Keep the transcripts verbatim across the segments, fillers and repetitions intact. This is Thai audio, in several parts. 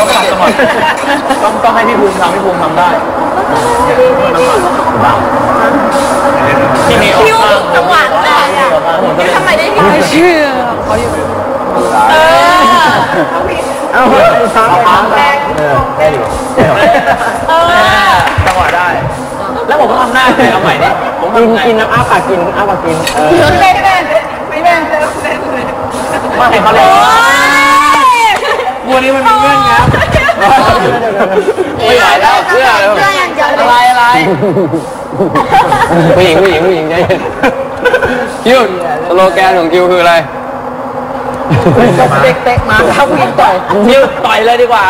ต้องตัดสมองต้องต้องให้พี่ภูมิทำพี่ภูมิทำได้ที่มีออกมาจังหวะได้อะทำไมได้พี่เชื่อเขาอยู่เออเอาเอาแรงเออได้ดิเออจังหวะได้แล้วผมก็ทำหน้าเลยเอาใหม่ดิผมกินกินน้ำอ้าปากกินอ้าปากกินเออเล่นเล่นไม่เล่นเล่นเลยมาให้เขาเล่นวันนี้มันมีเงื่อนงำไม่ไหวแล้วเชื่ออะไรอะไรผู้หญิงผู้หญิงผู้หญิงใจเย็นคิวสโลแกนของคิวคืออะไรเต็กๆมาครับผู้หญิงต่อยคิวต่อยเลยดีกว่า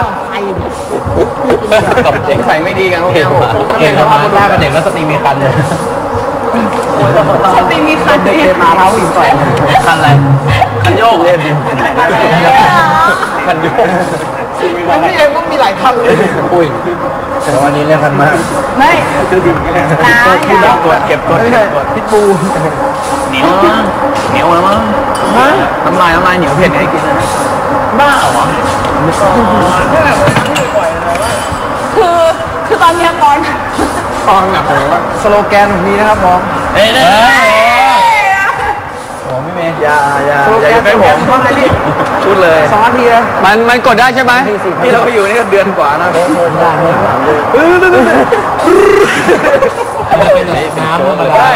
เด็กใส่ไม่ดีกันพวกนี้เก่งเขาพูดว่าเป็นเด็กแล้วสตรีมีคันเลยสตรีมีคันเด็กมาเท้าผู้หญิงต่อยคันอะไรคันโยกเลยคันโยกไม่เองก็มีหลายคันเลยอุ้ยแต่วันนี้เรียกคันมากไม่คือดิ่งกันเลยเก็บกดเก็บกดพิษบูเหนียวเหนียวแล้วมั้งน้ำลายน้ำลายเหนียวเผ็ดให้กินนะบ้าเหรอคือคือตอนนี้ตอนตอนแบบสโลแกนแบบนี้นะครับมองเอ้ยผมไม่เมย์อย่าอย่าอย่าไปผมชุดเลยสองนาทีนะมันมันกดได้ใช่ไหมที่เราไปอยู่นี่ก็เดือนกว่านะได้เป็นน้ำมันได้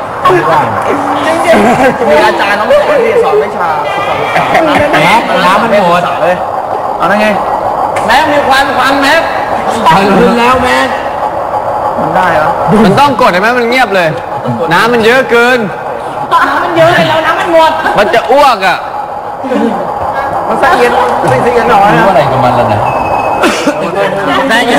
มีอาจารย์น้องสอนที่สอนวิชาแม็กน้ำมันหมดเลยเอาได้ไงแม็กมีควันควันแม็กควันขึ้นแล้วแม็กมันได้เหรอมันต้องกดใช่ไหมมันเงียบเลยน้ำมันเยอะเกินน้ำมันเยอะเลยแล้วน้ำมันหมดมันจะอ้วกอ่ะมันสะเอียนสะเอียนหน่อยนะอะไรกับมันแล้วนะได้ยัง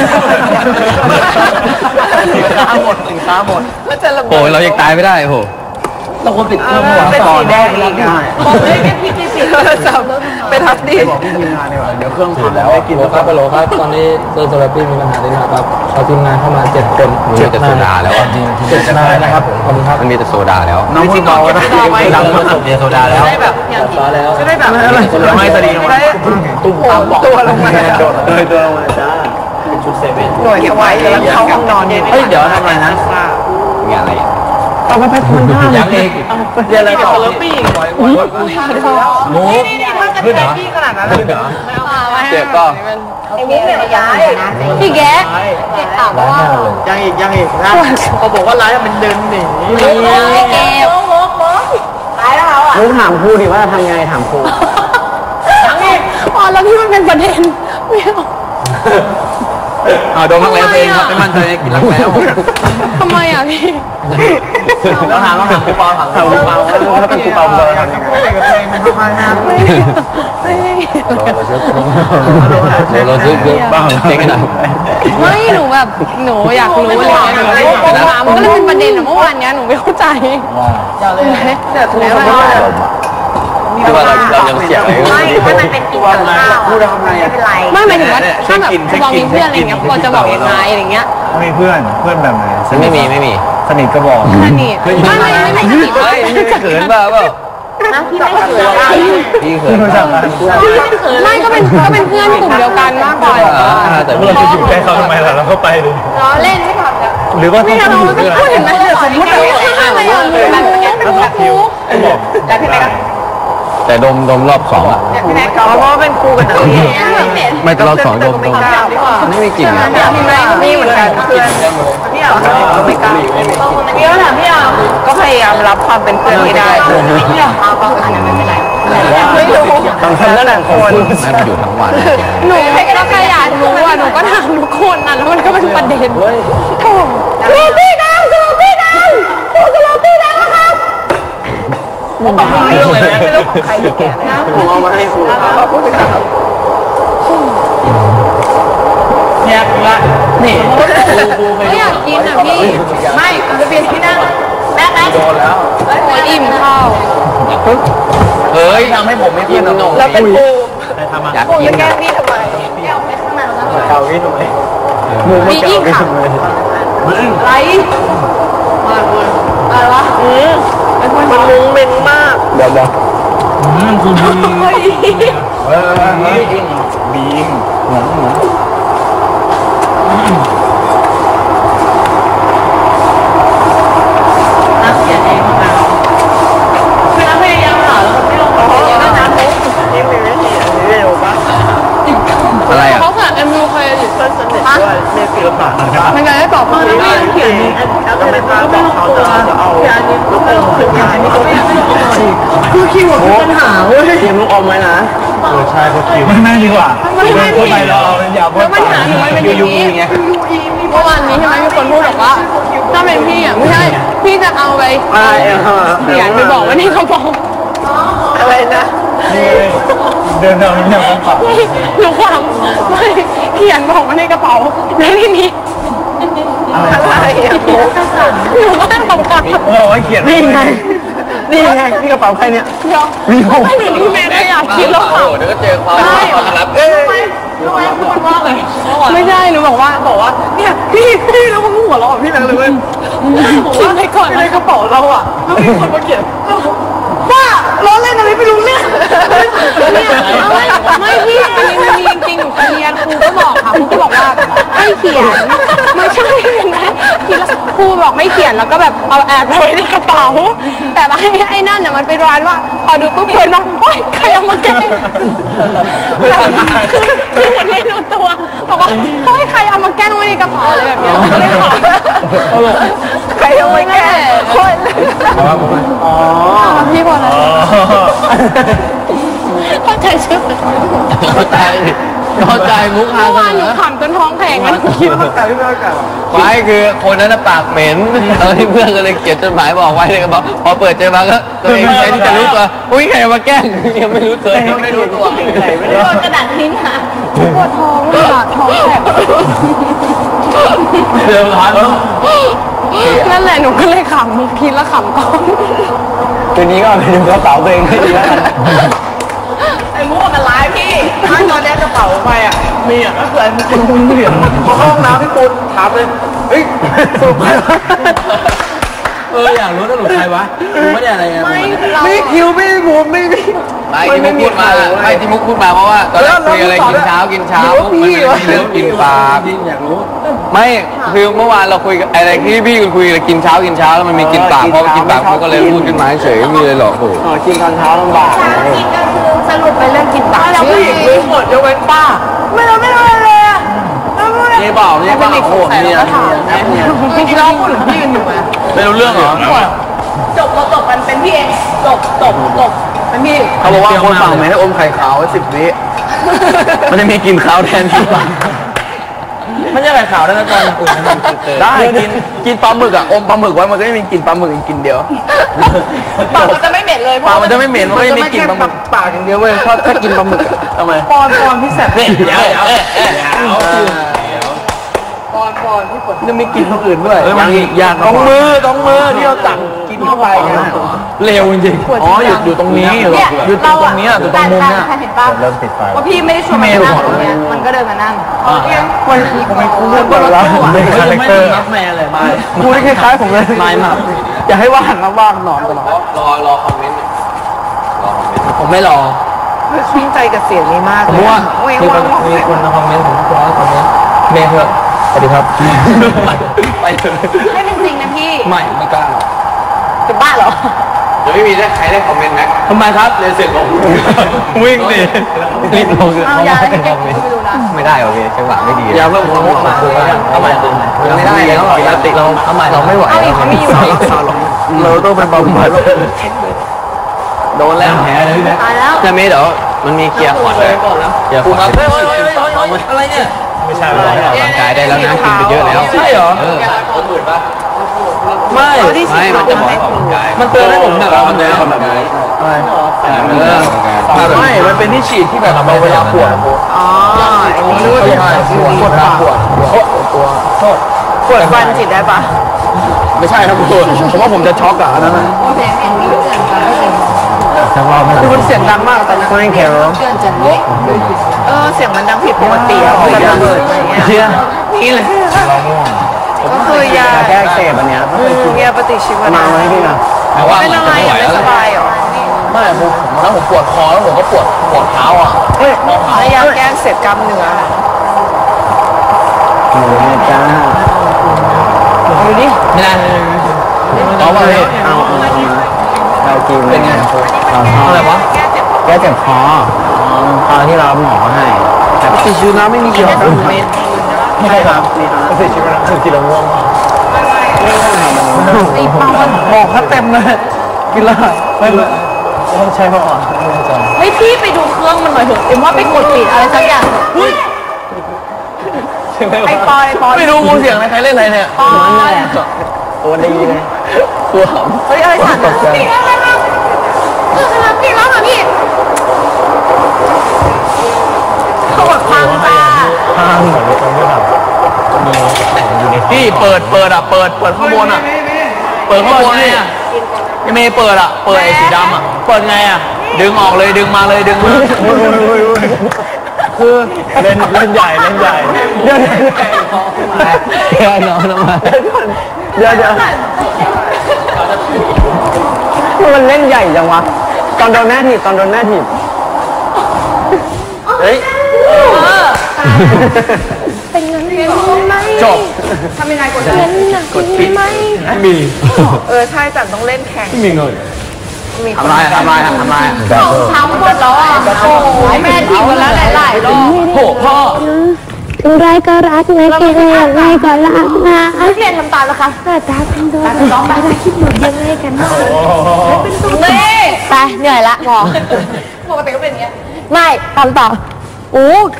สินค้าหมดสินค้าหมดโอ้ยเรายังตายไม่ได้โอ้เราควรปิดเครื่องหัวต่อได้ไม่ได้บอกเลยแค่พี่พี่โทรศัพท์ไปทับดิบอกพี่ทีมงานดีกว่าเดี๋ยวเครื่องผ่านแล้วกินครับไปโหลครับตอนนี้โดนโซลาร์ปี้มีปัญหาด้วยนะครับเขาทีมงานเข้ามาเจ็ดคนเจ็ดโซดาแล้วเจ็ดนายนะครับขอบคุณครับมันมีแต่โซดาแล้วน้องพูดเบานะดังมันเดียโซดาแล้วได้แบบแล้วจะได้แบบไม่สดีลงมาตุ้มตามบอกตัวลงมาโดดเลยตัวลงมาจ้าชุดเซเว่นหน่วยไว้แล้วเข้าห้องนอนเฮ้ยเดี๋ยวทำอะไรนะงานอะไรเอาไปไปคุณหน้ายังเองเดี๋ยวอะไรต่อแล้วปีกหมูนี่นี่มันกระเทียมพี่ขนาดนั้นเลยเหรอเจ็บก็ไอ้มิ้นเนี่ยย้ายพี่แกเจ็บอ่ะว่ายังอีกยังอีกนะเขาบอกว่าร้ายมันเดินหนีไม่เก็บมุกมุกร้ายแล้วเขาอ่ะมุกถามครูดิว่าทำไงถามครูยังอีกอ๋อแล้วที่มันเป็นประเด็นไม่เอาอ่าโดนรักแล้วเองครับไม่มั่นใจกินรักแล้วทำไมอ่ะพี่แล้วถามแล้วถามครูเปาถามครูเปาถ้าเป็นครูเปาเลยทำยังไงมันทำไมนะไม่เราเชื่อเราเชื่อเยอะบ้างเจ๊งขนาดไม่หนูแบบหนูอยากรู้อะไรอย่างเงี้ยถามมันก็เลยเป็นประเด็นเมื่อวานเนี้ยหนูไม่เข้าใจจะเลยแต่ถูกแล้วคือว่าเราเรายังเสียงอะไรไม่ถ้ามันเป็นกินกับข้าวพูดทำไงไม่เป็นไรไม่หมายถึงว่าถ้าแบบเรามีเพื่อนอะไรเงี้ยเราจะบอกยังไงอะไรเงี้ยมีเพื่อนเพื่อนแบบไหนไม่มีไม่มีสนิทก็บอกสนิทไม่ไม่ไม่สนิทเลยเขินบ้าเปล่าพี่ไม่เขินพี่เขินไม่ก็เป็นก็เป็นเพื่อนกลุ่มเดียวกันมากกว่าแต่เราจะอยู่ใกล้เขาทำไมล่ะเราก็ไปเลยล้อเล่นไม่ทำแล้วหรือว่าต้องพูดถึงเห็นไหมสมมติว่าอะไรอย่างเงี้ยแบบนี้บอกแต่พี่แม่แต่ดมดมรอบสองอ่ะพี่แม็กเพราะว่าเป็นครูกันนะไม่รอบสองดมดมไม่มีกลิ่นนะพี่แม็กนี่เหมือนกันเพื่อนพี่อ๋อไม่กล้าพี่ก็ถามพี่อ๋อก็พยายามรับความเป็นเพื่อนให้ได้พี่อ๋อก็อันนั้นไม่เป็นไรไม่รู้ต้องทำนั่นแหละคนนั่นอยู่ทั้งวันหนูก็แค่อยากรู้อ่ะหนูก็ถามทุกคนนะแล้วมันก็เป็นประเด็นโถ่สโลปี้ดังสโลปี้ดังสโลปี้ดังนะครับผมไม่รู้เลยไม่รู้ของใครที่แก่นะผมเอามาให้ครูครับพูดถึงครับแยกละนี่ไม่อยากกินอ่ะพี่ไม่จะเปลี่ยนที่นั่งแม่แม่โดนแล้วโอ้ยอิ่มข้าวเฮ้ยทำให้ผมไม่เพื่อนหนุ่มแล้วเป็นครูอยากกินแกล้งพี่ทำไมแก้วไปข้างในแล้วเกาพี่ทำไมมียิ่งขับไรมาเลยอะไรวะมันมุ้งมิ้งมากเดี๋ยวเดี๋ยวอืมคุณดีเออเฮ้ยบีมหมุนหมุนนักเขียนเองของเราคือนักพยายามหาแล้วไม่ลงตัวเยอะนะมุกนี่มีวิธีอันนี้เร็วปะอะไรอ่ะเขาค่ะเอ็มยูเคยอยู่เพื่อนสนิทด้วยมีศิลปะมันไงให้บอกว่านักเรียนเขียนแล้วก็เป็นภาพบอกเขาจะเอาลูกอมถึงงานนี่ก็ไม่ไม่ลงตัวอีกคือคิวมีปัญหาเว้ยเขียนลูกอมไหมนะเออใช่เพราะคิวไม่ไม่ดีกว่าไม่ไม่ดีไปเราเป็นยาวเพราะปัญหาอยู่ไม่เป็นอย่างนี้เมื่อวานนี้ใช่ไหมมีคนพูดบอกว่าถ้าเป็นพี่อ่ะไม่ใช่พี่จะเอาไปเขียนไปบอกไว้ในกระเป๋าอะไรนะเดินเอาเนี่ยมันปรับหนูความไม่เขียนบอกไว้ในกระเป๋าแล้วทีนี้อะไรอ่ะหนูก็ต้องทำก่อนเออไว้เขียนนี่ไงนี่ไงนี่กระเป๋าใครเนี่ยมีผมไม่ถึงที่แม่ก็อยากคิดแล้วค่ะเดี๋ยวก็เจอความความลับเอ้ยรู้ไหมพูดว่าอะไรไม่ใช่หนูบอกว่าบอกว่าเนี่ยพี่พี่แล้วมันหัวเราะพี่แบงค์เลยเว้ยคิดไปก่อนในกระเป๋าเราอ่ะแล้วมีคนมาเขียนว่าล้อเล่นอะไรไม่รู้เนี่ยไม่พี่อันนี้มันมีจริงๆอยู่การเรียนครูก็บอกค่ะครูก็บอกว่าให้เขียนไม่ใช่นะครูบอกไม่เขียนแล้วก็แบบเอาแอบไว้ในกระเป๋าแต่ว่าไอ้นั่นน่ะมันไปร้อนว่าพอดูปุ๊บเห็นว่าโอ๊ยใครเอามาแกล้งคือคือเหมือนไม่รู้ตัวบอกว่าโอ๊ยใครเอามาแกล้งไว้ในกระเป๋าอะไรแบบนี้ไม่ขอใครเอาไว้แกล้งคนอ๋อพี่พอแล้วเข้าใจชื่อเข้าใจเข้าใจมุกฮาเมื่อวานหนูขำจนท้องแข็งนะคิดว่าแต่ไม่เข้าใจไม่คือคนนั้นปากเหม็นแล้วที่เพื่อนก็เลยเขียนจดหมายบอกไว้เลยก็บอกพอเปิดเจอมาก็ตัวเองใช้ที่จะรู้ตัวอุ้ยใครมาแกล้งยังไม่รู้ตัวยังไม่รู้ตัวใครไม่ได้โดนกระดาษทิ้งค่ะปวดท้องเลยอ่ะท้องแข็งเดือดร้อนนั่นแหละหนูก็เลยขำมุกคิดแล้วขำก่อนคืนนี้ก็ไปดูกระเป๋าตัวเองให้ดีแล้วกันไอ้มุกมันร้ายพี่ถ้าตอนนี้กระเป๋าไปอ่ะมีอ่ะก็คือไอ้มุกคุณเหวี่ยงพอเข้าห้องน้ำพี่ปูนถามเลยเฮ้ยสุดไปเอออยากรู้ว่าหนูใครวะกูไม่ได้อะไรไงไม่คิวไม่มุกไม่ไม่ไม่ที่มุกพูดมาไม่ที่มุกพูดมาเพราะว่าตอนแรกคุยอะไรกินเช้ากินเช้ามุกมันมีเรื่องกินปลาพี่อยากรู้ไม่คือเมื่อวานเราคุยอะไรที่พี่คุยอะไรกินเช้ากินเช้าแล้วมันมีกินปลาเพราะกินปลาเขาก็เลยพูดขึ้นมาเฉยไม่มีเลยหรอกโอ้กินตอนเช้าลำบากกินก็คือสรุปไปเรื่องกินปลาแล้วผู้หญิงรู้หมดยกเว้นป้าไม่เราไม่รู้เลยอ่ะนี่เปล่านี่เปล่าโอ้เนี่ยเนี่ยเราพูดถึงพี่กันอยู่ไหมไม่รู้เรื่องเหรอจบเราจบกันเป็นพี่เองจบจบจบเป็นพี่เขาบอกว่าคนฝั่งไหนให้อมไข่ขาวไว้สิบวิมันจะมีกลิ่นขาวแทนที่ปลาไม่ใช่ไข่ขาวได้นะตอนอื่นได้กินกินปลาหมึกอ่ะอมปลาหมึกไว้มันก็ไม่มีกลิ่นปลาหมึกอีกกลิ่นเดียวปากมันจะไม่เหม็นเลยปากมันจะไม่เหม็นมันไม่มีกลิ่นปลาหมึกปากอย่างเดียวเว้ยถ้าถ้ากินปลาหมึกทำไมปอนปอนพี่แสบเนี่ยเดี๋ยวเดี๋ยวปอนปอนพี่ฝนจะมีกลิ่นตรงอื่นด้วยยังอีกอย่างตรงมือตรงมือที่เราสั่งกินเข้าไปเร็วจริงๆอ๋อหยุดอยู่ตรงนี้อยู่ตรงนี้อยู่ตรงมุมเนี่ยเริ่มติดไฟว่าพี่ไม่ได้ชวนมานั่งตรงนี้มันก็เดินมานั่งวันนี้ผมไม่คุ้นเรื่องแล้วไม่คาแรคเตอร์แม่เลยไม่พูดได้คล้ายๆผมเลยไม่มาอย่าให้ว่างนะว่างนอนตลอดรอรอคอมเมนต์รอคอมเมนต์ผมไม่รอชื่นใจกับเสียงนี้มากเลยว่ามีคนมีคนมาคอมเมนต์ผมก็ร้อยคอมเมนต์เมย์เถอะสวัสดีครับไปเถอะไม่เป็นจริงนะพี่ไม่ไม่กล้าจะบ้าเหรอเดี๋ยวไม่มีได้ใครได้คอมเมนต์ไหมทำไมครับเรียนเสร็จลงวิ่งดิรีบลงเอาอย่าให้เก็บไม่ดูนะไม่ได้โอเคจังหวะไม่ดีอย่าเพิ่มผมมาเอาใหม่ไม่ได้แล้วเราติดเราเอาใหม่เราไม่ไหวเอาอีกเขาไม่อยู่เราต้องเป็นเบาหน่อยโดนแล้วแผลเลยนะจะไม่เดี๋ยวมันมีเกียร์ขวดเลยเกียร์ขวดอะไรเนี่ยไม่ใช่ไม่ออกกำลังกายได้แล้วนะกินไปเยอะแล้วใช่เหรอเออหมื่นป่ะไม่ไม่มันจะบอกออกกำลังกายมันเตือนให้ผมแบบมันเตือนแบบไหนไม่มันเป็นที่ฉีดที่แบบเราเวลาปวดอ๋ออันนี้รู้ใช่ปวดปวดปวดตัวโทษปวดฟันฉีดได้ปะไม่ใช่ครับคุณผมว่าผมจะช็อกอ่ะนั่นนะคือมันเสียงดังมากตอนนั้นไม่แข็งเออเสียงมันดังผิดปกติอะมันระเบิดอะไรเงี้ยนี่เลยก็คือยาแก้เสพอันเนี้ยยาปฏิชีวนะมาไหมพี่นะเป็นอะไรไม่สบายหรอไม่ผมแล้วผมปวดคอแล้วผมก็ปวดปวดเท้าอ่ะเฮ้ยพยายามแก้เสร็จกล้ามเนื้อโอ้ยจ้าดูดิไม่ได้เอาไปเอาเอาเรากินเป็นไงเราชอบอะไรวะแก้เจ็บคอตอนที่เราหมอให้แต่ติดชูน้ำไม่มีเกี่ยวกับใช่ครับนี่ครับติดชูน้ำถึงกินแล้วง่วงไอ้ปามันบอกเขาเต็มเลยกินแล้วไม่ต้องใช้พออ่อนเฮ้ยพี่ไปดูเครื่องมันหน่อยเถอะเอ็มว่าไปกดปิดอะไรสักอย่างไอ้ปอยปอยไม่รู้มูเสียงอะไรใครเล่นอะไรเนี่ยปอยตัวดีเลยตัวหเฮ้ยอะไรสั่นอ่ะพี่อะไรนะพี่ร้องเหรอพี่เขาบอกพังจ้าข้างเหมือนในตรงที่แบบมีอยู่ในำพี่เปิดเปิดอ่ะเปิดเปิดข้างบนอ่ะเปิดข้างบนนี่ยังไม่เปิดอ่ะเปิดไอ้สีดำอ่ะเปิดไงอ่ะดึงออกเลยดึงมาเลยดึงมาคือเล่นเล่นใหญ่เล่นใหญ่เดี๋ยวเดี๋ยวเดี๋ยวน้องน้องมาเดี๋ยวเดี๋ยวมันเล่นใหญ่จังวะตอนโดนแม่ถีบตอนโดนแม่ถีบเฮ้ยเป็นเงินเดือนไหมจบทำยังไงกดเงินหนักไหมมีเออใช่จันต้องเล่นแข่งไม่มีเงินทำไรทำไรทำไรเขาทำหมดแล้วอ่ะโอ้ยแม่ทีกันแล้วหลายๆรอบโหพ่ออะไรก็รักนะเกลียดอะไรก็รักนะนักเรียนทำตามนะคะเกิดตาเป็นตัวอะไรคิดหมดยังไงกันนะนี่ไปเหนื่อยละพอปกติก็เป็นอย่างเงี้ยไม่ทำต่อโอ้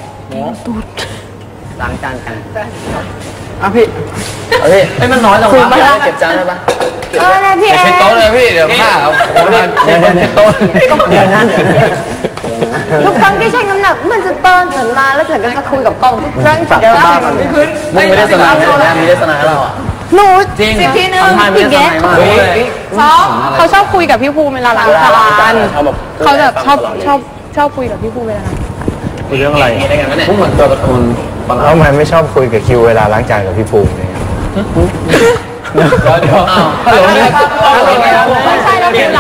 ล้างจานกันอ่ะพี่เอาพี่ไอ้มันน้อยจังวะเก็บจานได้ปะเออนะพี่เก็บเอเช็ดโต๊ะเลยพี่เดี๋ยวผ้าเอาโอ้โหเดี๋ยวเช็ดโต๊ะเดี๋ยวนะเดี๋ยวนะทุกครั้งที่ใช้น้ำหนักมันจะเติร์นฉันมาแล้วฉันก็จะคุยกับกล้องทุกครั้งตัดเดี๋ยวบ้านมันไม่ขึ้นมึงไม่ได้สนามเลยนะมีได้สนามเราอ่ะหนูจริงสิบทีหนึ่งทำไมไม่ได้สนามมากสองเขาชอบคุยกับพี่ภูมิเวลาล้างจานเขาแบบชอบชอบชอบคุยกับพี่ภูมิเวลาล้างคุยเรื่องอะไรพวกเหมือนตัวการ์ตูนแล้วทำไมไม่ชอบคุยกับคิวเวลาล้างจานกับพี่ภูมิเนี่ยเดี๋ยวเดี๋ยวอ้าวฮัลโหลเนี่ยไม่ใช่แล้วพี่ล้าง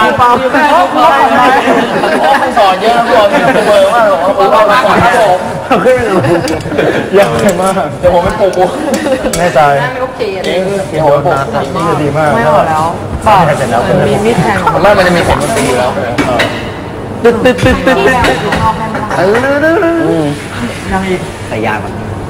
สอนเยอะนะพี่บอลเบอร์มากหรอกว่าเราสอนครับผมขึ้นเยอะมากเดี๋ยวผมไปปลูกแน่ใจไม่โอเคเองเดี๋ยวโหผมนาตัดนี่ดีมากไม่หมดแล้วก็เสร็จแล้วมีมีดแทงผมว่ามันจะมีเสียงดนตรีอยู่แล้วตึ๊ดตึ๊ดตึ๊ดตึ๊ดตึ๊ดเออใส่ยาก่อน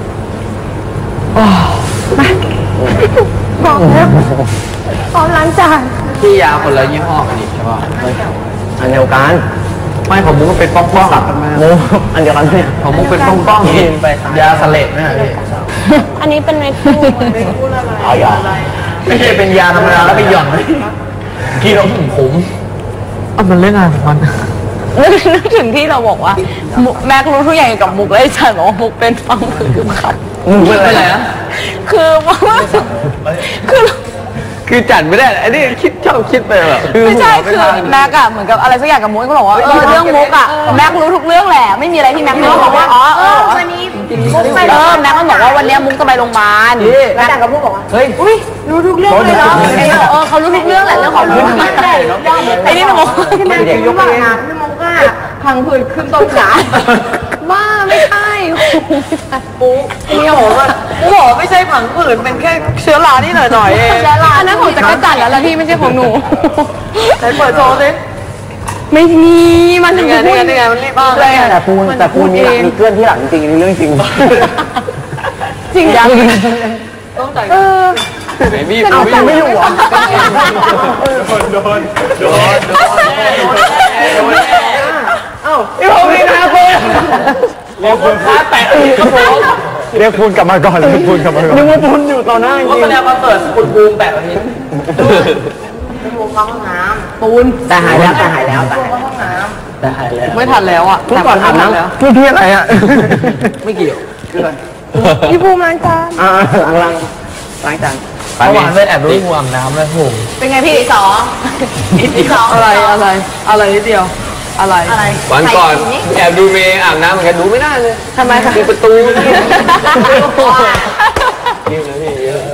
บอกแล้วพร้อมล้างจานที่ยาคนละยี่ห้อกันอีกใช่ป่ะอันเดียวกันไม่ผมมุกเป็นป้องป้องโมอันเดียวกันเนี่ยผมมุกเป็นป้องป้องกินไปยาสเลดไหมพี่อันนี้เป็นเม็ดฟูเอายาไม่ใช่เป็นยาธรรมดาแล้วไปหย่อนกินแล้วผมอ่ะมันเล่นอะไรของมันนึกถึงที่เราบอกว่ามุกแม็กรู้ทุกอย่างเกี่ยวกับมุกแล้วไอ้ฉันบอกว่ามุกเป็นฟังคือขัดมึงเป็นอะไรนะคือว่าคือคือจัดไม่ได้ไอ้นี่คิดชอบคิดไปแบบไม่ใช่คือแม็กอะเหมือนกับอะไรสักอย่างกับมุกก็บอกว่าเออเรื่องมุกอะแม็กรู้ทุกเรื่องแหละไม่มีอะไรที่แม็กไม่รู้บอกว่าอ๋อเออวันนี้มุกไปเออแม็กมันบอกว่าวันนี้มุกจะไปโรงพยาบาลแล้วจากกับมุกบอกว่าเฮ้ยอุ้ยรู้ทุกเรื่องเลยเนาะไอ้นี่บอกเออเขารู้ทุกเรื่องแหละเรื่องของมุกไอ้นี่มันบอกที่แม็กรู้ว่านะที่มุกอะพังผืดขึ้นต้นขาบ้าไม่ใช่ปุ๊บนี่โหว่าโหไม่ใช่ผังผืดเป็นแค่เชื้อรานี่หน่อยๆเองเชื้อราอันนั้นของจักรจันทร์แล้วล่ะพี่ไม่ใช่ของหนูไหนเปิดโชว์สิไม่มีมันถึงพูดยังไงมันรีบบ้าเลยแต่ปูนแต่ปูนมีหลังมีเกลื่อนที่หลังจริงนี่เรื่องจริงจริงจังต้องใจเออพี่เอาจริงไม่อยู่อ่ะโดนโดนโดนเอ้าพี่ผมมีนาคุณเรียกคุณค้าแตะครับผมเรียกปูนกลับมาก่อนเรียกปูนกลับมาก่อนนึกว่าปูนอยู่ต่อหน้าจริงว่าแสดงมาเปิดคุณบูมแตะแบบนี้ปูนแต่หายแล้วแต่หายแล้วแต่หายแล้วไม่ทันแล้วอ่ะเมื่อก่อนอาบน้ำพี่พี่อะไรอ่ะไม่เกี่ยวพี่ภูมิล้างจานอ่าล้างล้างล้างจานเมื่อวานไปแอบรู้ห่วงน้ำเลยผมเป็นไงพี่สอสออะไรอะไรอะไรนิดเดียวอะไรอะไรวันก่อนแอบดูเมย์อาบน้ำเหมือนกันดูไม่ได้เลยทำไมคะปิดประตูยืมเลยพี่เยอะ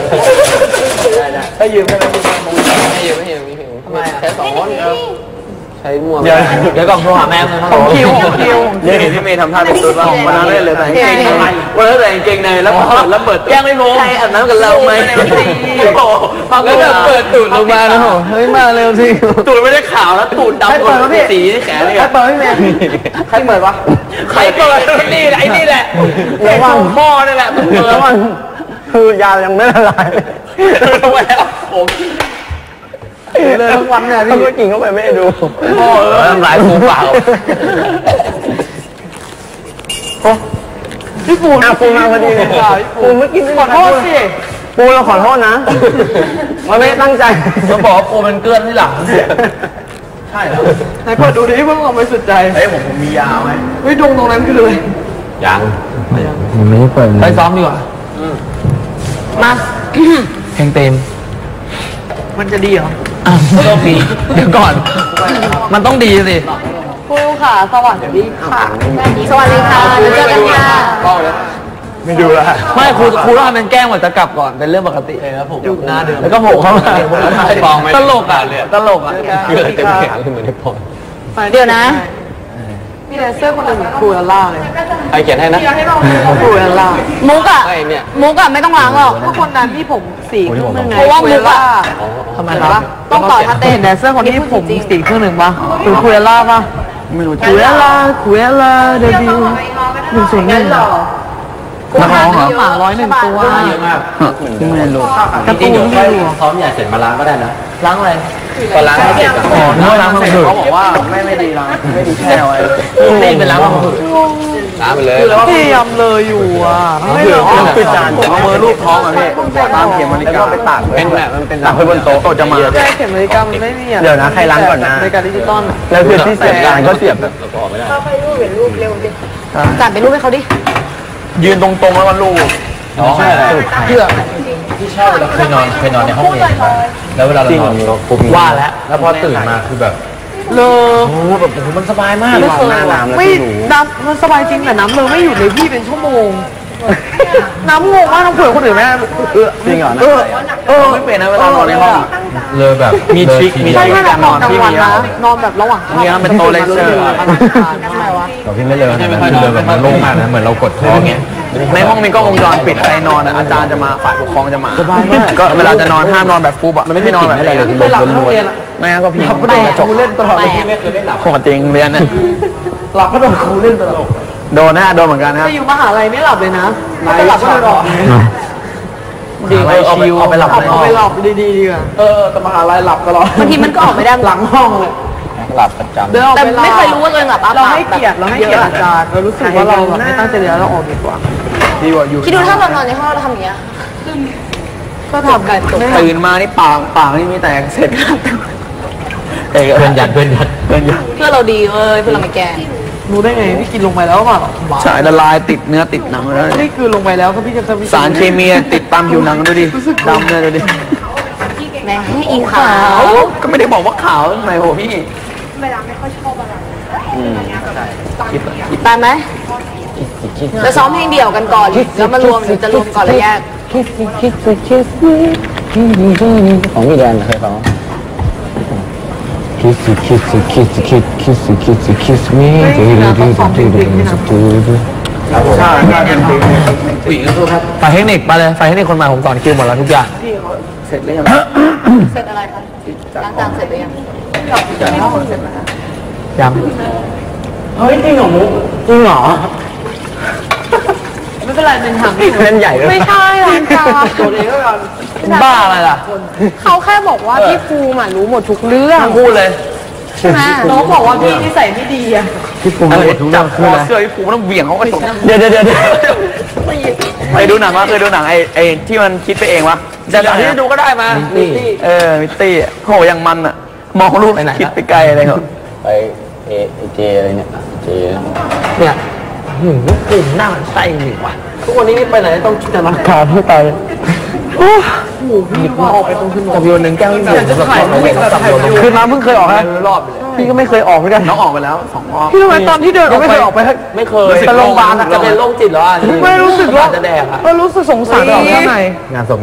ได้ได้ถ้ายืมใช่ไหมพี่ไม่ยืมไม่ยืมไม่ยืมแค่สองคนเออช้มัวเดี๋ยวเดี๋ยวก่อนโทรหาแม่เลยครับคิวของคิวเนี่ยเห็นพี่เมย์ทำท่าเป็นตุ๊ดว่าวันนั้นเลยเลยแต่งเกงในวันนั้นใส่กางเกงในแล้วเปิดแล้วเปิดแกล้งไม่รู้ใครอาบน้ำกับเราไหมโอ้แล้วแบบเปิดตูดลงมาแล้วเฮ้ยมาเร็วสิตูดไม่ได้ขาวแล้วตูดดำหมดสีแขนเลยใครเปิดพี่เมย์ใครเปิดวะใครเปิดนี่แหละไอ้นี่แหละไอ้ส่งหม้อนี่แหละมันเปิดคือยาวยังไม่ละลายทำไมอ่ะผมเลยทั้งวันเนี่ยพี่กินเข้าไปไม่ได้ดูโอ้เออทำลายฟูเปล่าพี่ปูอ่ะปูมาพอดีเลยปูเมื่อกี้ขอโทษสิปูเราขอโทษนะมันไม่ตั้งใจมันบอกว่าปูมันเกลื่อนที่หลังใช่เหรอไหนเปิดดูดิเพิ่งออกไปสุดใจเฮ้ยผมผมมียาวไหมเฮ้ยดงตรงนั้นคือเลยยังมันไม่เปิดไปซ้อมดีกว่ามาเพลงเต็มมันจะดีเหรอต้องดีเดี๋ยวก่อน มันต้องดีสิครูค่ะสวัสดีค่ะสวัสดีค่ะเจอกันค่ะไม่ดูละไม่ครูครูต้องทำเป็นแกล้งหมดจะกลับก่อนเป็นเรื่องปกติครับผมหน้าเดิมแล้วก็โผล่เข้ามาตลกอ่ะตลกอ่ะเกิดเต็มแขนเหมือนในพอเดี๋ยวนะพี่แดนเซอร์คนอื่นครูล่าเลยใครเขียนให้นะครูล่ามุกอะไอ้เนี่ยมุกอะไม่ต้องล้างหรอกก็คนนั้นที่ผมสีครึ่งนึงไงเพราะว่ามุกอะทำไมครับต้องต่อท่าเต้นแดนเซอร์คนที่ผมสีครึ่งหนึ่งป่ะคือครูล่าป่ะไม่รู้ครูล่าครูล่าเดบิวต์หนึ่งศูนย์หนึ่งนักร้องเหรอหมาร้อยหนึ่งตัวเยอะมากไม่รู้กระตูนไม่รู้พร้อมอย่าเสร็จมาล้างก็ได้นะล้างอะไรก็ล้างให้เสร็จอ๋อน้าล้างมือเขาบอกว่าไม่ไม่ดีล้างไม่ดีแช่ไว้ตีเป็นล้างมือล้างไปเลยพยายามเลยอยู่อ่ะไม่เหลือปิดจานเอามือลูบท้องอ่ะพี่ตามเข็มนาฬิกาไปตากเป็นแบบมันเป็นตากไว้บนโต๊ะโต๊ะจะมาใช่เข็มนาฬิกามันไม่มีอ่ะเดี๋ยวนะใครล้างก่อนนะนาฬิกาดิจิตอลแล้วคือที่เสียบจานก็เสียบแบบออกไม่ได้จัดเป็นรูปให้เขาดิยืนตรงๆแล้วมันลูบน้องอะไรเพื่อที่ชอบเราเคยนอนเคยนอนในห้องเรียนแล้วเวลาเรานอนเราปุ๊บว่าแล้วแล้วพอตื่นมาคือแบบเลอโอ้แบบโอ้โหมันสบายมากไม่เคยไม่น้ำมันสบายจริงแต่น้ำเลยไม่หยุดเลยพี่เป็นชั่วโมง น้ำงงมากน้ำเผื่อคนอื่นไหมเออจริงเหรอเออเออไม่เป็นนะเวลานอนในห้องเลยแบบมีทริคมีใช่ทริคขนาการนดนออน นกลางพี่วันมีนะนอนแบบระหว่างเนี่ยเป็นโตเลเซอร์อะไรวะเราพี่ไม่เลยนะมันเลยแบบมันโล่งมากนะเหมือนเรากดท้องเงี้ยในห้องมีกล้องวงจรปิดใครนอนอ่ะอาจารย์จะมาฝ่ายปกครองจะมาก็เวลาจะนอนห้ามนอนแบบฟุบอ่ะมันไม่ให้นอนแบบอะไรเลยไม่หลับทั้งเรียนไม่งั้นก็พี่ก็โดนจบเล่นตลอดเลยไม่เคยได้หลับของจริงเรียนเนี่ยหลับก็โดนครูเล่นตลอดโดนนะโดนเหมือนกันนะอยู่มหาลัยไม่หลับเลยนะไม่หลับก็นอนดีเออเอาไปเอาไปหลับเอาไปหลับดีดีดีอ่ะเออแต่มหาลัยหลับตลอดบางทีมันก็ออกไม่ได้หลังห้องเลยหลับประจำแต่ไม่เคยรู้ว่าตัวเองหลับเราให้เกียรติเราให้เกียรติอาจารย์เรารู้สึกว่าเราแบบไม่ตั้งใจเรียนเราออกดีกว่าดีกว่าอยู่คิดดูถ้าเรานอนในห้องเราทำอย่างเงี้ยก็ทำกันตื่นมานี่ปากปากนี่มีแต่เสร็จเพื่อนยัดเพื่อนยัดเกินอยู่เพื่อเราดีเว้ยเพื่อเราไม่แกล้งรู้ได้ไงพี่กินลงไปแล้วเปล่าใช่ละลายติดเนื้อติดหนังแล้วนี่คือลงไปแล้วก็พี่จะสารเคมีติดตามผิวหนังดูดิดำเลยดูดิแม่งอีขาวก็ไม่ได้บอกว่าขาวทำไมโหพี่ตายไหมจะซ้อมเพลงเดี่ยวกันก่อนแล้วมารวมหรือจะรวมก่อนแล้วแยกของพี่แดนเคยฟัง Kiss you, kiss you, kiss you, kiss kiss you, kiss you, kiss me. Do do do do do do do. ใช่ใช่เป็นเพลงผู้หญิงก็สู้ครับฝ่ายเทคนิคไปเลยฝ่ายเทคนิคคนใหม่ผมสอนคิวหมดแล้วทุกอย่างเสร็จแล้วยังเสร็จอะไรคะล้างจานเสร็จหรือยังเสร็จแล้วยังเฮ้ยจริงเหรอมุกจริงเหรอไม่เป็นไรเป็นทางเล่นใหญ่เลยไม่ใช่ล้างจานตัวเองก็กันบ้าอะไรล่ะเขาแค่บอกว่าพี่ภูมิอะรู้หมดทุกเรื่องพูดเลยใช่ไหมน้องบอกว่าพี่นิสัยไม่ดีอะพี่ปูจับคอเสื้อพี่ปูมันต้องเหวี่ยงเขาก็ตกเดี๋ยวเดี๋ยวเดี๋ยวไปดูหนังว่าเคยดูหนังไอ้ไอ้ที่มันคิดไปเองวะจะหนังที่ดูก็ได้มาเออมิตตี้โหยังมันอ่ะมองรูปคิดไปไกลอะไรเขาไปเอเจอะไรเนี่ยเจเนี่ยหืมกลุ่มหน้ามันไส้หนิว่ะทุกวันนี้ไปไหนต้องจินตนาการให้ไปโอ้โหพี่มาออกไปตรงขึ้นกับโยนหนึ่งแก้วที่ผมจะถ่ายไม่ได้สับโยนคืนน้ำเพิ่งเคยออกฮะรอบพี่ก็ไม่เคยออกเหมือนกันน้องออกไปแล้วสองรอบพี่ทำไมตอนที่เดินก็ไม่เคยออกไปไม่เคยไปโรงพยาบาลจะเป็นโรคจิตแล้วอ่ะไม่รู้สึกว่าจะแดกอ่ะก็รู้สึกสงสารออกข้างในงานศพไหม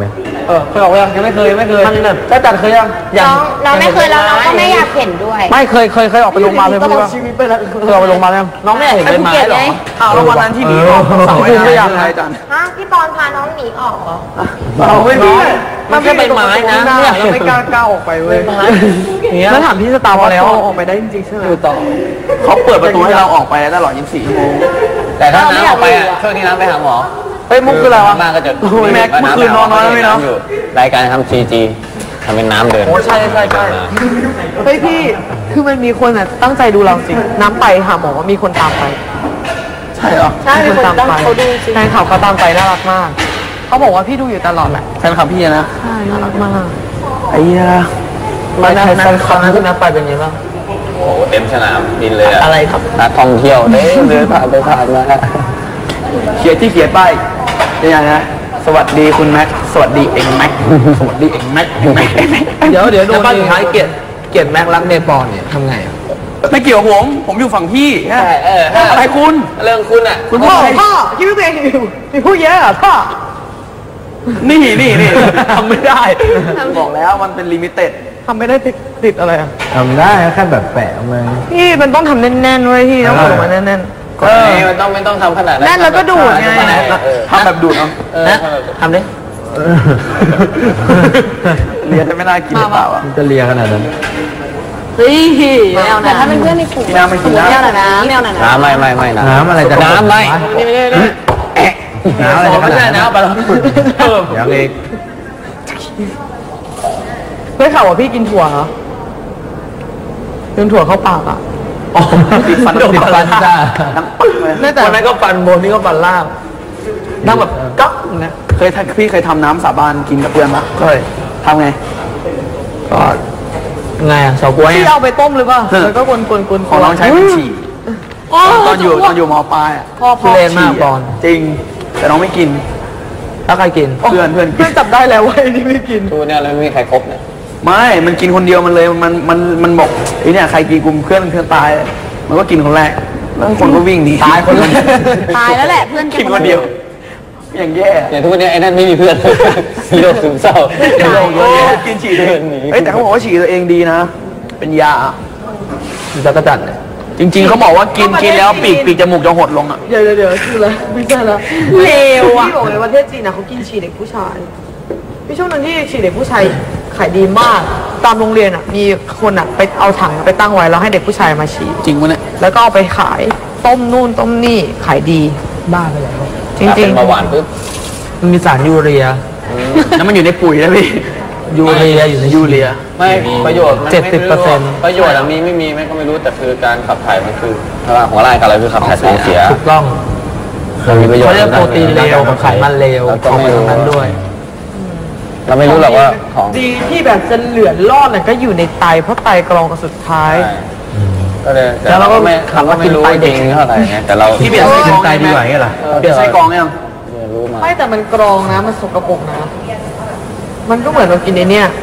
เออเคยออกยังยังไม่เคยยังไม่เคยมันแบบถ้าจัดเคยยังน้องน้องไม่เคยแล้วน้องก็ไม่อยากเห็นด้วยไม่เคยเคยเคยออกไปโรงพยาบาลเลยพี่ว่าชีวิตไปแล้วเคยออกไปโรงพยาบาลยังน้องไม่อยากเห็นเป็นไม้หรออ้าวแล้ววันนั้นที่หนีออกเสาไม่อยากให้จันฮะพี่ปอนพาน้องหนีออกเหรอเราไม่มีมันแค่เป็นไม้นะเราไม่กล้าก้าวออกไปเว้ยแล้วถามพี่สตาร์ว่าแล้วออกไปได้จริงๆใช่ไหมต่อเขาเปิดประตูให้เราออกไปตลอดยี่สิบสี่ชั่วโมงแต่ถ้าน้ำออกไปอ่ะช่วงนี้น้ำไปหาหมอเฮ้ยมุกคืออะไรวะบ้านก็จะแม็กเมื่อคืนนอนน้อยไหมเนาะรายการทำซีจีทำเป็นน้ำเดินโอ้ใช่ใช่ใช่เฮ้ยพี่คือมันมีคนอ่ะตั้งใจดูเราจริงน้ำไปหาหมอว่ามีคนตามไปใช่เหรอใช่มีคนตามไปเขาดูแฟนคลับเขาตามไปน่ารักมากเขาบอกว่าพี่ดูอยู่ตลอดแหละแฟนคลับพี่นะใช่น่ารักมากไอ้ยาไม่ใช่แฟนคลับที่น้ำไปเป็นยังไงบ้างโอ้เต็มสนามบินเลยอะอะไรครับนักท่องเที่ยวเต็มเลยผ่านไปผ่านมาเขียนที่เขียนป้ายเป็นยังไงนะสวัสดีคุณแม็กสวัสดีเอ็งแม็กสวัสดีเอ็งแม็กเอ็งแม็กเดี๋ยวเดี๋ยวโดนบ้านสุดท้ายเกียรติเกียรติแม็กรักเนปอลเนี่ยทำไงไม่เกี่ยวกับผมผมอยู่ฝั่งพี่ใช่เอออะไรคุณเรื่องคุณอ่ะคุณพ่อพ่อคิดว่าตัวเองอยู่มีผู้เยอะอ่ะพ่อนี่นี่นี่ทำไม่ได้บอกแล้วมันเป็นลิมิเต็ดทำไม่ได้ติดติดอะไรอ่ะทำได้แค่แบบแปะมาพี่มันต้องทำแน่นๆไว้พี่ต้องกดออกมาแน่นๆก็มันต้องไม่ต้องทำขนาดนั้นแน่นแล้วก็ดูดไงทำแบบดูดเอานะทำดิเรียนจะไม่น่ากินหรือเปล่าอ่ะมันจะเลียขนาดนั้นเฮ้ยแมวนะถ้าเป็นเพื่อนในกลุ่มพี่น้ำไม่กินแมนะวหน่อยนะแมวหน่อยนะน้ำไม่ไม่ไม่น้ำอะไรจะน้ำไม่นี่ไม่ได้เลยน้ำอะไรจะขไม่นาใช่ดนั้นน้ำปลาเดี๋ยวเองเฮ้ยข่าวว่าพี่กินถั่วเหรอกินถั่วเข้าปากอ่ะติดฟันติดฟันจ้าน้ำปึ๊กเลยแต่วันนั้นก็ฟันบนนี่ก็ฟันล่างนั่งแบบก๊อกนะเคยพี่เคยทำน้ำสาบานกินกับเพื่อนปะเคยทำไงก็ไงอ่ะเฉาก๊วยพี่เอาไปต้มหรือเปล่าแล้วก็กวนกวนกวนของเราใช้เป็นฉี่ตอนอยู่ตอนอยู่มปลายอ่ะพ่อพ่อเล่นมากบอลจริงแต่น้องไม่กินถ้าใครกินเพื่อนเพื่อนเพื่อนจับได้แล้วว่านี่ไม่กินดูเนี่ยแล้วไม่มีใครครบเนี่ยไม่มันกินคนเดียวมันเลยมันมันมันบอกไอ้เนี่ยใครกินกลุ่มเพื่อนเพื่อนตายมันก็กินคนแรกแล้วคนก็วิ่งหนีตายคนแรกตายแล้วแหละเพื่อนกินคนเดียวอย่างแย่อย่างทุกวันนี้ไอ้นั่นไม่มีเพื่อนโรคซึมเศร้าโรคเยอะแยะกินฉี่ตัวเองเฮ้ยแต่เขาบอกว่าฉี่ตัวเองดีนะ เป็นยาจักรจันทร์จริงๆเขาบอกว่ากินกินแล้วปีกปีกจมูกจะหดลงอ่ะเดี๋ยวเดี๋ยวคืออะไรไม่ใช่แล้วเลวอ่ะพี่บอกเลยประเทศจีนนะเขากินฉี่เด็กผู้ชายพี่ช่วงนั้นที่ฉี่เด็กผู้ชายขายดีมากตามโรงเรียนอ่ะมีคนอ่ะไปเอาถังไปตั้งไว้แล้วให้เด็กผู้ชายมาฉี่จริงวะเนี่ยแล้วก็เอาไปขายต้มนู่นต้มนี่ขายดีบ้าไปแล้วจริงจริงเบาหวานปุ๊บมันมีสารยูเรียแล้วมันอยู่ในปุ๋ยนะพี่ยูเรียอยู่ในยูเรียไม่ประโยชน์มันเจ็ดสิบเปอร์เซ็นต์ประโยชน์อะมีไม่มีไม่ก็ไม่รู้แต่คือการขับถ่ายมันคือพลังของร่างกายเราคือขับถ่ายของเสียถูกต้องมันมีประโยชน์เขาเรียกโปรตีนเลวกับไขมันเลวแล้วก็ออกไม่มารู้ตรงนั้นด้วยเราไม่รู้หรอกว่าของดีที่แบบจะเหลือรอดเนี่ยก็อยู่ในไตเพราะไตกรองกันสุดท้ายก็เลยแต่เราก็ไม่คำว่าไม่รู้จริงเท่าไหร่ไงแต่เราพี่เปลี่ยนไส้กรองไตดีกว่าไงล่ะเปลี่ยนไส้กรองยังรู้มาไม่แต่มันกรองนะมันสกปรกนะมันก็เหมือนเรากินไอ้เนี่ย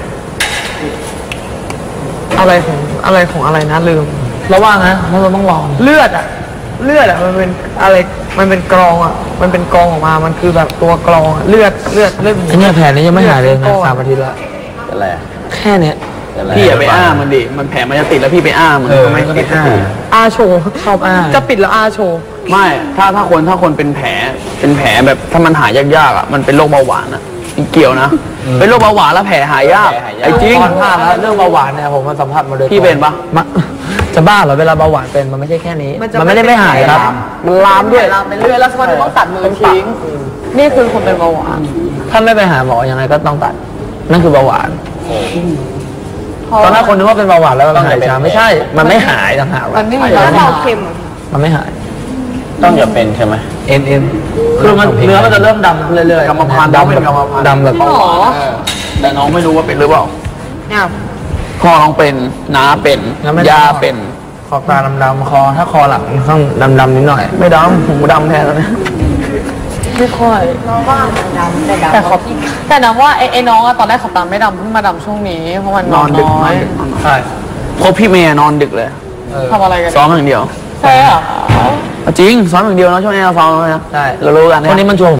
อะไรของอะไรของอะไรนะลืมระว่างนะเพราะเราต้องลองเลือดอะเลือดอะมันเป็นอะไรมันเป็นกรองอะมันเป็นกรองออกมามันคือแบบตัวกรองอะเลือดเลือดเลือดหมูไอ้เนี่ยแผลนี้ยังไม่หายเลยนะสามอาทิตย์ละเป็นไรแค่เนี้ยพี่อย่าไปอ้ามันดิมันแผลมันจะติดแล้วพี่ไปอ้ามันเออไม่ก็ติไม่ดอ้าอาโชว์ชอบอ้าจะปิดแล้วอาโชว์ไม่ถ้าถ้าคนถ้าคนเป็นแผลเป็นแผลแบบถ้ามันหายยากๆอะมันเป็นโรคเบาหวานอะมันเกี่ยวนะเป็นโรคเบาหวานแล้วแผลหายยากไอ้จริงตอนพลาดแล้วเรื่องเบาหวานเนี่ยผมมาสัมผัสมาโดยตรงพี่เป็นปะมะจะบ้าเหรอเวลาเบาหวานเป็นมันไม่ใช่แค่นี้จะมันไม่ได้ไม่หายครับมันลามด้วยลามไปเรื่อยแล้วสักวันต้องตัดมือทิ้งนี่คือคนเป็นเบาหวานถ้าไม่ไปหาหมอยังไงก็ต้องตัด นั่นคือเบาหวาน ตอนแรกคนนึกว่าเป็นเบาหวานแล้วมันหายช้าไม่ใช่ มันไม่หายต่างหากมันไม่มีแล้วการเราเค็มมันไม่หายต้องอย่าเป็นใช่ไหมเอ็นเอ็นคือมันเนื้อมันจะเริ่มดำเรื่อยๆกรรมพันธุ์ดำเป็แบนบกรรมพันธุ์ดำแบบหรอแต่น้องไม่รู้ว่าเป็นหรือเปล่าเนี่ยพ่อน้องเป็นน้าเป็นย่าเป็นขอบตาดำๆคอถ้าคอหลังข้างดำๆนิดหน่อยไม่ดำหูดำแทนแล้วเนี่ยไม่ค่อยน้องว่ามันดำแต่ดำแต่เขาแต่น้ำว่าไอ้ไอ้น้องอะตอนแรกเขาตามไม่ดำเพิ่งมาดำช่วงนี้เพราะมันนอนดึกน้นออนยดึกใช่เพราะพี่เมย์นอนดึกเลยทำอะไรกันซ้อมอย่างเดียวใช่เหรอจริงซ้อมอย่างเดียวนะช่วงนี้เราซ้อมนะใช่เรารู้กันคนนี้มันชวน